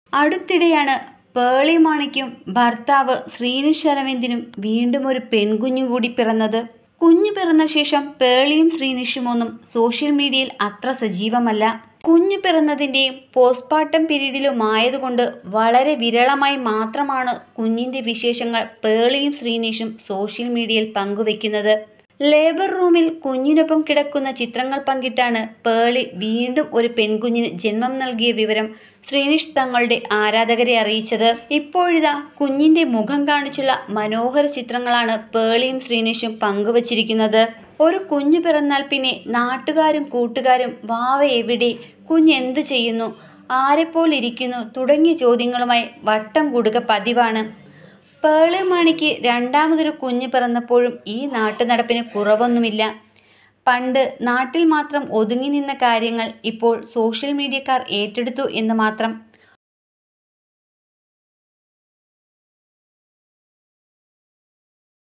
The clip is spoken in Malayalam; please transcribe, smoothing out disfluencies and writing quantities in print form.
അടുത്തിടെയാണ് പേളി മാണിക്കും ഭർത്താവ് ശ്രീനിഷ് അരവിന്ദിനും വീണ്ടും ഒരു പെൺകുഞ്ഞു കൂടി പിറന്നത്. കുഞ്ഞു പിറന്ന ശേഷം പേളിയും ശ്രീനിഷും ഒന്നും സോഷ്യൽ മീഡിയയിൽ അത്ര സജീവമല്ല. കുഞ്ഞു പിറന്നതിൻ്റെയും പോസ്റ്റ്മോർട്ടം പീരീഡിലുമായതുകൊണ്ട് വളരെ വിരളമായി മാത്രമാണ് കുഞ്ഞിൻ്റെ വിശേഷങ്ങൾ പേളിയും ശ്രീനിഷും സോഷ്യൽ മീഡിയയിൽ പങ്കുവെക്കുന്നത്. ലേബർ റൂമിൽ കുഞ്ഞിനൊപ്പം കിടക്കുന്ന ചിത്രങ്ങൾ പങ്കിട്ടാണ് പേളി വീണ്ടും ഒരു പെൺകുഞ്ഞിന് ജന്മം നൽകിയ വിവരം ശ്രീനിഷ് തങ്ങളുടെ ആരാധകരെ അറിയിച്ചത്. ഇപ്പോഴിതാ കുഞ്ഞിൻ്റെ മുഖം കാണിച്ചുള്ള മനോഹര ചിത്രങ്ങളാണ് പേളിയും ശ്രീനിഷും പങ്കുവച്ചിരിക്കുന്നത്. ഒരു കുഞ്ഞു പിറന്നാൽ പിന്നെ നാട്ടുകാരും കൂട്ടുകാരും വാവ എവിടെ, കുഞ്ഞെന്ത് ചെയ്യുന്നു, ആരെപ്പോലിരിക്കുന്നു തുടങ്ങിയ ചോദ്യങ്ങളുമായി വട്ടം കൂടുക പതിവാണ്. പേളി മാണിക്ക് രണ്ടാമതൊരു കുഞ്ഞ് പിറന്നപ്പോഴും ഈ നാട്ടുനടപ്പിന് കുറവൊന്നുമില്ല. പണ്ട് നാട്ടിൽ മാത്രം ഒതുങ്ങി നിന്ന കാര്യങ്ങൾ ഇപ്പോൾ സോഷ്യൽ മീഡിയക്കാർ ഏറ്റെടുത്തു എന്ന് മാത്രം.